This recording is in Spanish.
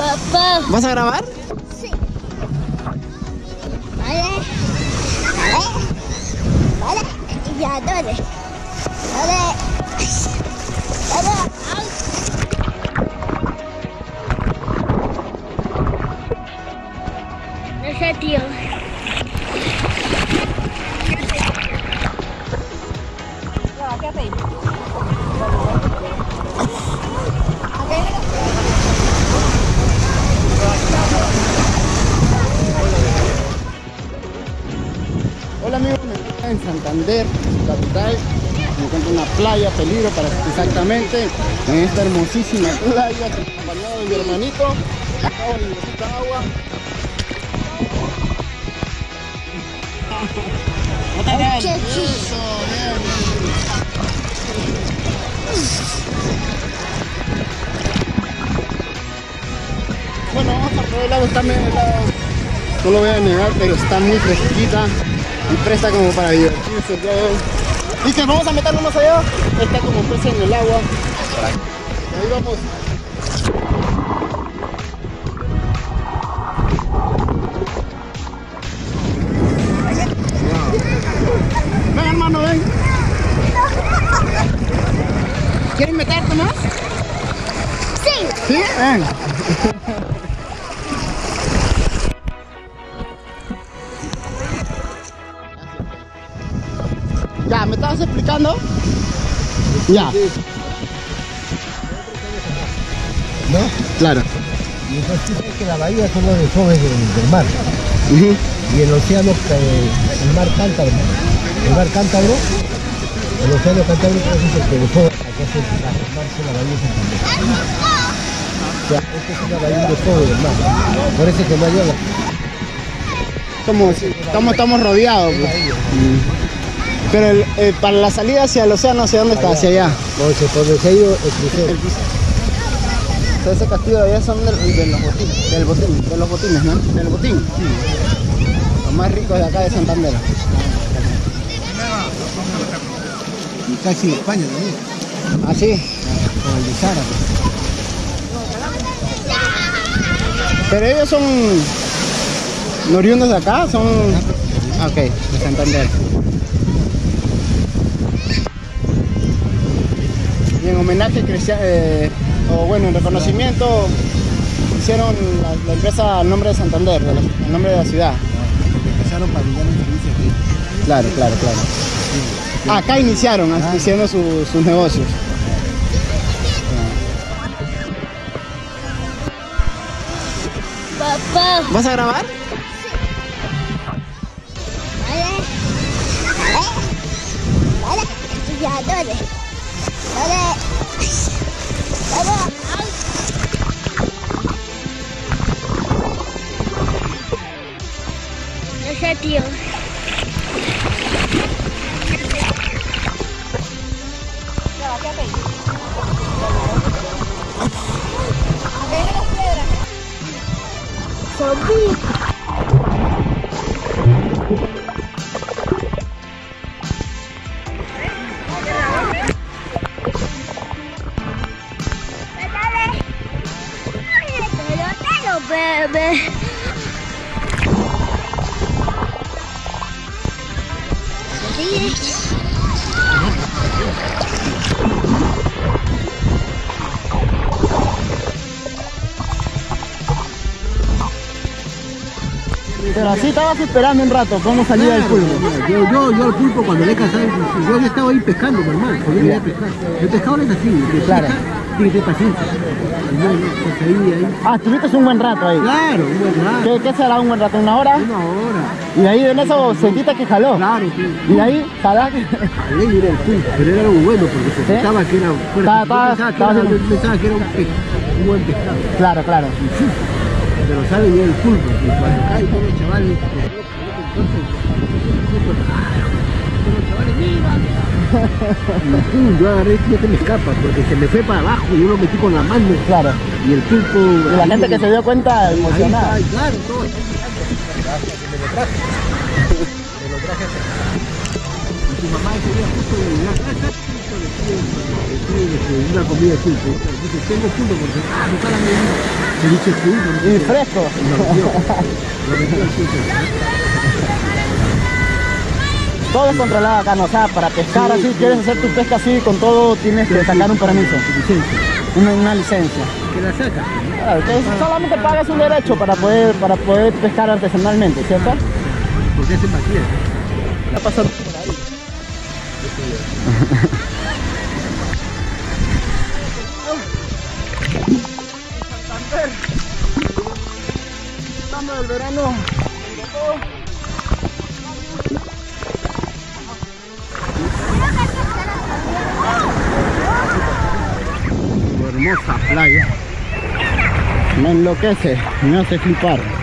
Papá. ¿Vas a grabar? Sí. Vale. Ya, dale. No sé, tío. Hola amigos, me encuentro en Santander, capital. Me encuentro en una playa, peligro para exactamente, en esta hermosísima playa, acompañado de mi hermanito. Acabo de ingresar agua. Eso, bien. Bueno, vamos a probar el agua, está medio helada. No lo voy a negar, pero está muy fresquita y presta como para divertirse. Dice, vamos a meternos más allá. Está como pez en el agua. Ahí vamos. Ven hermano, ven. ¿Quieren meterte más? Sí. ¿Sí? Ven. Ya, ¿me estabas explicando? Ya. ¿No? Claro. Y entonces es que la bahía son los desfogues del mar. Y el océano, el mar Cántabro, el océano Cantábrico es el que desfoga, que hace transformarse la bahía de Santander. O sea, esta es una bahía de desfogue del mar. Por eso es que no hay ola. Como estamos rodeados. Pues. Pero para la salida hacia el océano, ¿hacia dónde está? Hacia allá. Por donde se ha ido el crucero. Entonces ese castillo de allá son de los botines, de los botines, ¿no? Del botín. Sí. Los más ricos de acá de Santander. Y casi de España también. ¿Ah, sí? Como el de Sara. Pero ellos son oriundos de acá, son... Ah, ok, de Santander. Y en homenaje o bueno, en reconocimiento hicieron la empresa al nombre de Santander, el nombre de la ciudad. Empezaron pabellones de servicio aquí. Claro. Sí. Acá iniciaron haciendo sus negocios. Papá. ¿Vas a grabar? Ya, dale. No sé, tío. Bebé. Pero así estabas esperando un rato, ¿cómo salía el pulpo? Yo al pulpo cuando le he cazado, yo ya estaba ahí pescando, normal, porque yo quería pescar. El pescado es así, Claro. tiene que tener paciencia. Pues ahí. Ah, estuviste un buen rato ahí. Claro, un buen rato. ¿Qué será un buen rato? ¿Una hora? Una hora. Y de ahí en eso sentiste que jaló. Claro, sí. Y de ahí, jalaste. Jalé y era el pulpo, pero era algo bueno porque se pensaba que era fuerte. Yo pensaba que era un buen pescado. Claro. Pero sabe bien el pulpo, y cuando cae todos los chavales, entonces, los chavales, ¡viva! Y pum, yo agarré y se me escapa, porque se me fue para abajo y yo lo metí con la mano. Claro. Y el pulpo... Y la gente que se dio cuenta emocionada. Ahí está, claro, todo. Me lo traje. Y tu mamá ese día justo de llegar a casa, justo le pide una comida de pulpo. Dice, tengo pulpo porque me para mi ceviche tú. Y fresco. Todo es controlado acá, ¿no? O sea, para pescar así, quieres hacer tu pesca así, con todo tienes que sacar un permiso. Una licencia. ¿Qué la sacas? Claro, entonces solamente pagas un derecho para poder pescar artesanalmente, ¿cierto? Porque es en Matías. Está pasando por ahí. Santander. Estamos del verano. Hermosa playa. Me enloquece, me hace flipar.